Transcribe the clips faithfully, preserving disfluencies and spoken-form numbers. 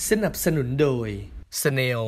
สนับสนุนโดย Snail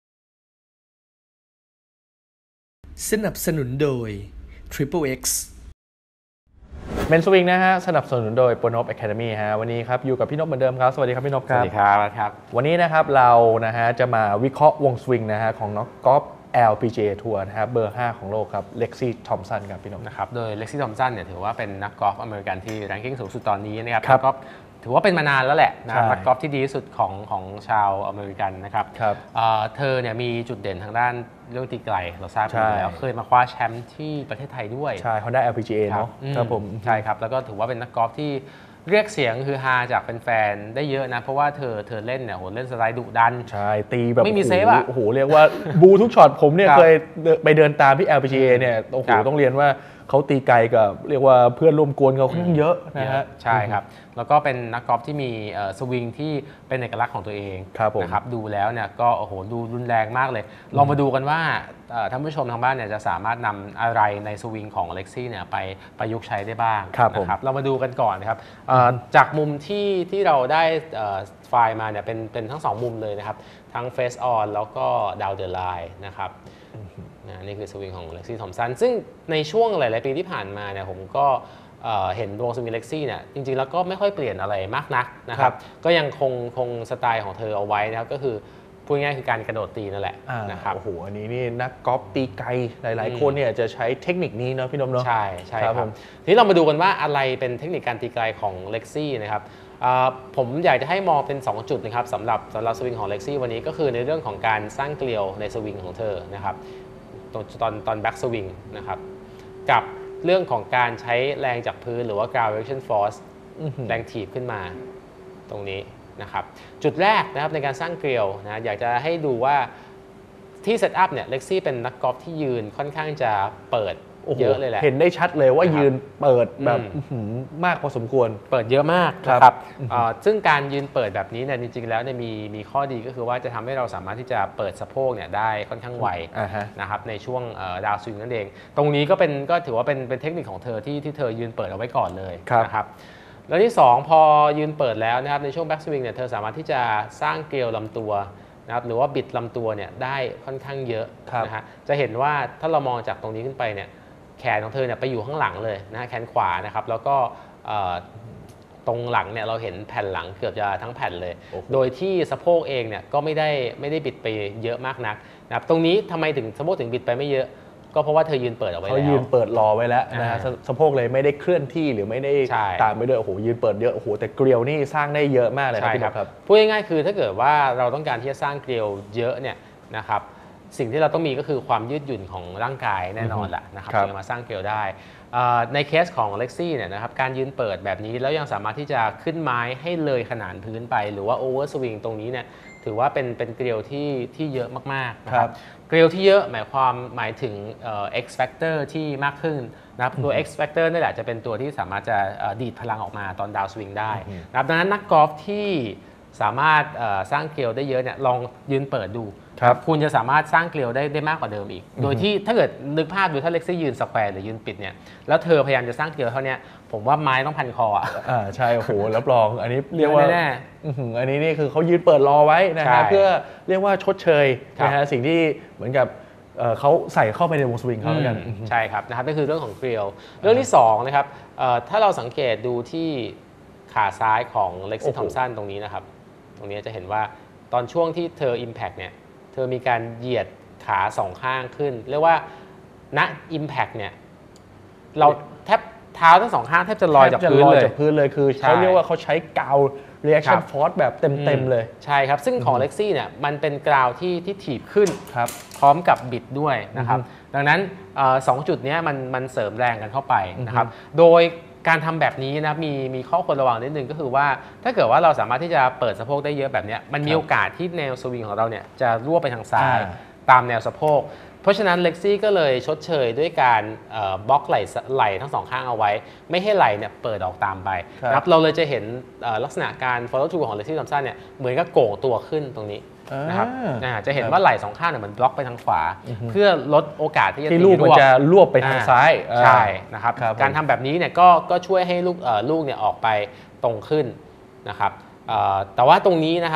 สนับสนุนโดย Triple X เมนสวิงนะฮะสนับสนุนโดยโปรนพ Academy ฮะวันนี้ครับอยู่กับพี่นพเหมือนเดิมครับสวัสดีครับพี่นพครับสวัสดีครับครับวันนี้นะครับเรานะฮะจะมาวิเคราะห์วงสวิงนะฮะของนักกอล์ฟ แอล พี จี เอ ทัวร์นะครับเบอร์ห้าของโลกครับเล็กซี่ทอมสันครับพี่นพนะครับโดยเล็กซี่ทอมสันเนี่ยถือว่าเป็นนักกอล์ฟอเมริกันที่แรงกิ้งสูงสุดตอนนี้นะครับครับก็ถือว่าเป็นมานานแล้วแหละนะนักกอล์ฟที่ดีที่สุดของของชาวอเมริกันนะครับเธอเนี่ยมีจุดเด่นทางด้านเรื่องตีไกลเราทราบกันแล้วเคยมาคว้าแชมป์ที่ประเทศไทยด้วยใช่ Honda แอล พี จี เอ เนาะครับผมใช่ครับแล้วก็ถือว่าเป็นนักกอล์ฟที่เรียกเสียงคือฮาจากแฟนๆได้เยอะนะเพราะว่าเธอเธอเล่นเนี่ยโหเล่นสไลด์ดุดันใช่ตีแบบไม่มีเซฟอ่ะโอ้โหเรียกว่าบูทุกช็อตผมเนี่ยเคยไปเดินตามที่ แอล พี จี เอ เนี่ยโอ้โหต้องเรียนว่าเขาตีไกลกับเรียกว่าเพื่อนร่วมกวนเขาค่อนข้างเยอะนะฮะใช่ครับแล้วก็เป็นนักกอล์ฟที่มีสวิงที่เป็นเอกลักษณ์ของตัวเองนะครับดูแล้วเนี่ยก็โอ้โหดูรุนแรงมากเลยลองมาดูกันว่าท่านผู้ชมทางบ้านเนี่ยจะสามารถนำอะไรในสวิงของเล็กซี่เนี่ยไปประยุกต์ใช้ได้บ้างนะครับเรามาดูกันก่อนนะครับจากมุมที่ที่เราได้ไฟล์มาเนี่ยเป็นเป็นทั้งสองมุมเลยนะครับทั้ง Face On แล้วก็ Down the Line นะครับนะนี่คือสวิงของเล็กซี่ทอมสันซึ่งในช่วงหลายๆปีที่ผ่านมาเนี่ยผมก็เห็นดวงสวิงเล็กซี่เนี่ยจริงๆแล้วก็ไม่ค่อยเปลี่ยนอะไรมากนักนะครับก็ยังคงคงสไตล์ของเธอเอาไว้นะครับก็คือพูดง่ายคือการกระโดดตีนั่นแหละนะครับโอ้โหอันนี้นี่นักกอล์ฟตีไกลหลายๆคนเนี่ยจะใช้เทคนิคนี้เนาะพี่นพเนาะใช่ใช่ครับทีนี้เรามาดูกันว่าอะไรเป็นเทคนิคการตีไกลของเล็กซี่นะครับผมอยากจะให้มองเป็นสองจุดนะครับสำหรับสำหรับสวิงของเล็กซี่วันนี้ก็คือในเรื่องของการสร้างเกลียวในสวิงของเธอนะครับตอนตอนตอนแบ็กสวิงนะครับกับเรื่องของการใช้แรงจากพื้นหรือว่า gravitational force แรงถีบขึ้นมาตรงนี้นะครับจุดแรกนะครับในการสร้างเกลียวนะอยากจะให้ดูว่าที่เซตอัพเนี่ยเล็กซี่เป็นนักกอล์ฟที่ยืนค่อนข้างจะเปิดเยอะเลยแหละเห็นได้ชัดเลยว่ายืนเปิดแบบมากพอสมควรเปิดเยอะมากนะครับซึ่งการยืนเปิดแบบนี้เนี่ยจริงๆแล้วเนี่ยมีมีข้อดีก็คือว่าจะทำให้เราสามารถที่จะเปิดสะโพกเนี่ยได้ค่อนข้างไวนะครับในช่วงดาวสวิงนั่นเองตรงนี้ก็เป็นก็ถือว่าเป็นเป็นเทคนิคของเธอที่ที่เธอยืนเปิดเอาไว้ก่อนเลยนะครับแล้วที่สองพอยืนเปิดแล้วนะครับในช่วงแบ็กสวิงเนี่ยเธอสามารถที่จะสร้างเกลียวลำตัวนะครับหรือว่าบิดลำตัวเนี่ยได้ค่อนข้างเยอะนะฮะจะเห็นว่าถ้าเรามองจากตรงนี้ขึ้นไปเนี่ยแขนของเธอเนี่ยไปอยู่ข้างหลังเลยนะฮะแขนขวานะครับแล้วก็ตรงหลังเนี่ยเราเห็นแผ่นหลังเกือบจะทั้งแผ่นเลย okay. โดยที่สะโพกเองเนี่ยก็ไม่ได้ไม่ได้บิดไปเยอะมากนักนะครับตรงนี้ทำไมถึงสะโพกถึงบิดไปไม่เยอะก็เพราะว่าเธอยืนเปิดเอาไว้แล้วเขายืนเปิดรอไว้แล้วนะฮะสะโพกเลยไม่ได้เคลื่อนที่หรือไม่ได้ตามไปด้วยโอ้โหยืนเปิดเยอะโอ้โหแต่เกลียวนี่สร้างได้เยอะมากเลยครับพูดง่ายๆคือถ้าเกิดว่าเราต้องการที่จะสร้างเกลียวเยอะเนี่ยนะครับสิ่งที่เราต้องมีก็คือความยืดหยุ่นของร่างกายแน่นอนแหละนะครับถึงจะมาสร้างเกลียวได้ในเคสของเล็กซี่เนี่ยนะครับการยืนเปิดแบบนี้แล้วยังสามารถที่จะขึ้นไม้ให้เลยขนานพื้นไปหรือว่าโอเวอร์สวิงตรงนี้เนี่ยถือว่าเป็นเป็นเกลียวที่ที่เยอะมากๆนะครับเกลียวที่เยอะหมายความหมายถึง X factor ที่มากขึ้นนะครับตัว X factor นี่แหละจะเป็นตัวที่สามารถจะดีดพลังออกมาตอนดาวสวิงได้นะครับดังนั้นนักกอล์ฟที่สามารถสร้างเกลียวได้เยอะเนี่ยลองยืนเปิดดูครับคุณจะสามารถสร้างเกลียวได้ได้มากกว่าเดิมอีกโดยที่ถ้าเกิดนึกภาพดูถ้าเล็กซี่ยืนสแควร์หรือยืนปิดเนี่ยแล้วเธอพยายามจะสร้างเกลียวเท่านี้ผมว่าไม้ต้องพันคออ่ะอ่าใช่โอ้โหรับรองอันนี้เรียกว่าแน่อันนี้นี่คือเขายืนเปิดรอไว้นะฮะเพื่อเรียกว่าชดเชยนะฮะสิ่งที่เหมือนกับเขาใส่เข้าไปในวงสวิงเขาแล้วกันใช่ครับนะครับนั่นคือเรื่องของเกลียวเรื่องที่สองนะครับถ้าเราสังเกตดูที่ขาซ้ายของเล็กซี่ทอมสันตรงนี้นะครับตรงนี้จะเห็นว่าตอนช่วงที่เธอ Impact เนี่ยเธอมีการเหยียดขาสองข้างขึ้นเรียกว่าณ Impact เนี่ยเราแทบเท้าทั้งสองข้างแทบจะลอยจากพื้นเลยจากพื้นเลยคือเขาเรียกว่าเขาใช้กาว reaction force แบบเต็มๆเลยใช่ครับซึ่งของเล็กซี่เนี่ยมันเป็นกราวที่ที่ถีบขึ้นพร้อมกับบิดด้วยนะครับดังนั้นสองจุดนี้มันมันเสริมแรงกันเข้าไปนะครับโดยการทำแบบนี้นะมีมีข้อควรระวังนิดนึงก็คือว่าถ้าเกิดว่าเราสามารถที่จะเปิดสะโพกได้เยอะแบบนี้มันมีโอกาสที่แนวสวิงของเราเนี่ยจะรั่วไปทางซ้ายตามแนวสะโพกเพราะฉะนั้นเล็กซี่ก็เลยชดเชยด้วยการบล็อกไหล่ไหล่ทั้งสองข้างเอาไว้ไม่ให้ไหล่เนี่ยเปิดออกตามไปนะครับเราเลยจะเห็นลักษณะการ follow through ของเล็กซี่ทอมสันเนี่ยเหมือนกับโก่งตัวขึ้นตรงนี้นะครับจะเห็นว่าไหล่สองข้างเนี่ยมันบล็อกไปทางขวาเพื่อลดโอกาสที่จะที่ลูกมันจะรวบไปทางซ้ายใช่นะครับการทำแบบนี้เนี่ยก็ก็ช่วยให้ลูกลูกเนี่ยออกไปตรงขึ้นนะครับแต่ว่าตรงนี้นะครับ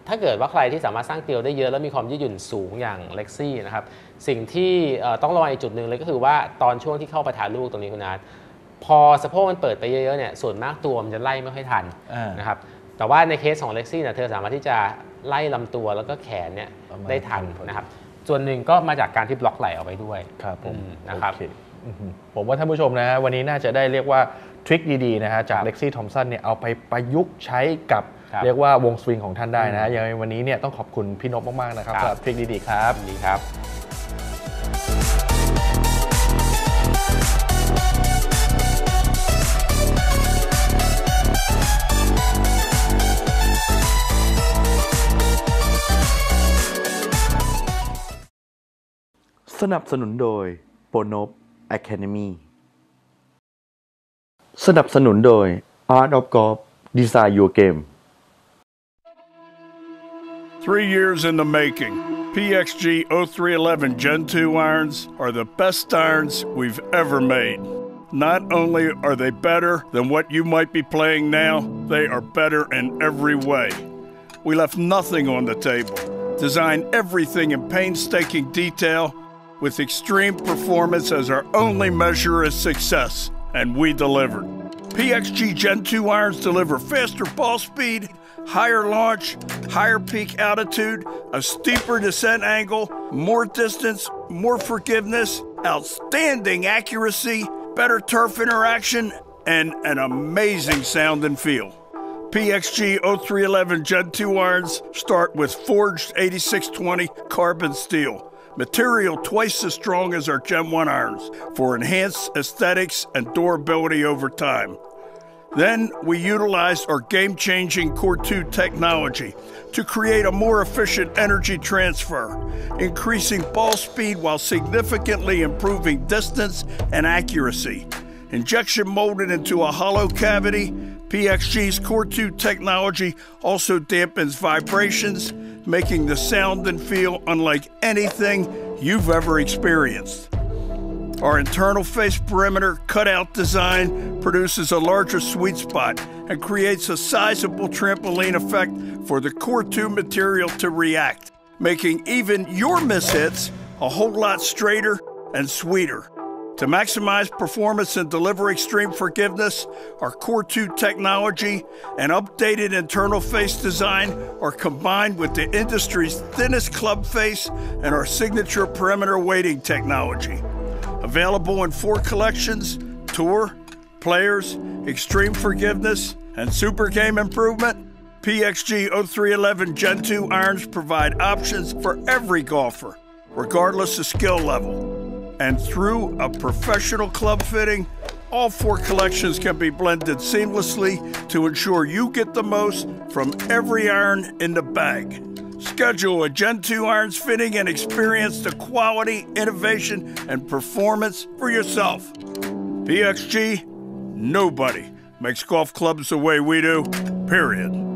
ถ้าเกิดว่าใครที่สามารถสร้างเกลียวได้เยอะแล้วมีความยืดหยุ่นสูงอย่าง Lexi นะครับสิ่งที่ต้องระวังอีกจุดหนึ่งเลยก็คือว่าตอนช่วงที่เข้าประทานลูกตรงนี้คุณอาร์ตพอสะโพกมันเปิดไปเยอะๆเนี่ยส่วนมากตัวมันจะไล่ไม่ค่อยทันนะครับแต่ว่าในเคสของ Lexi เนี่ยเธอสามารถที่จะไล่ลำตัวแล้วก็แขนเนี่ยได้ทันนะครับส่วนหนึ่งก็มาจากการที่บล็อกไหลออกไปด้วยครับผมนะครับผมว่าท่านผู้ชมนะฮะวันนี้น่าจะได้เรียกว่าทริคดีๆนะฮะจาก Lexi Thompson เนี่ยเอาไปประยุกต์ใช้กับเรียกว่าวงสวิงของท่านได้นะฮะยังไงวันนี้เนี่ยต้องขอบคุณพี่นพมากๆนะครับสำหรับทริคดีๆครับดีครับสนับสนุนโดย Bonop Academy สนับสนุนโดย Art of Golf Design Your Game Three years in the making, P X G oh three eleven Gen two irons are the best irons we've ever made. Not only are they better than what you might be playing now, they are better in every way. We left nothing on the table, designed everything in painstaking detail, with extreme performance as our only measure of success, and we delivered. P X G Gen two irons deliver faster ball speed, higher launch, higher peak altitude, a steeper descent angle, more distance, more forgiveness, outstanding accuracy, better turf interaction, and an amazing sound and feel. P X G oh three eleven Gen two irons start with forged eighty-six twenty carbon steel, material twice as strong as our Gen one irons for enhanced aesthetics and durability over time. Then we utilized our game-changing Core two technology to create a more efficient energy transfer, increasing ball speed while significantly improving distance and accuracy. Injection molded into a hollow cavity, P X G's Core two technology also dampens vibrations, making the sound and feel unlike anything you've ever experienced. Our internal face perimeter cutout design produces a larger sweet spot and creates a sizable trampoline effect for the Core two material to react, making even your mishits a whole lot straighter and sweeter. To maximize performance and deliver extreme forgiveness, our Core two technology and updated internal face design are combined with the industry's thinnest club face and our signature perimeter weighting technology. Available in four collections: Tour, Players, Extreme Forgiveness, and Super Game Improvement. P X G oh three eleven Gen two irons provide options for every golfer, regardless of skill level. And through a professional club fitting, all four collections can be blended seamlessly to ensure you get the most from every iron in the bag. Schedule a Gen two irons fitting and experience the quality, innovation, and performance for yourself. P X G, nobody makes golf clubs the way we do, period.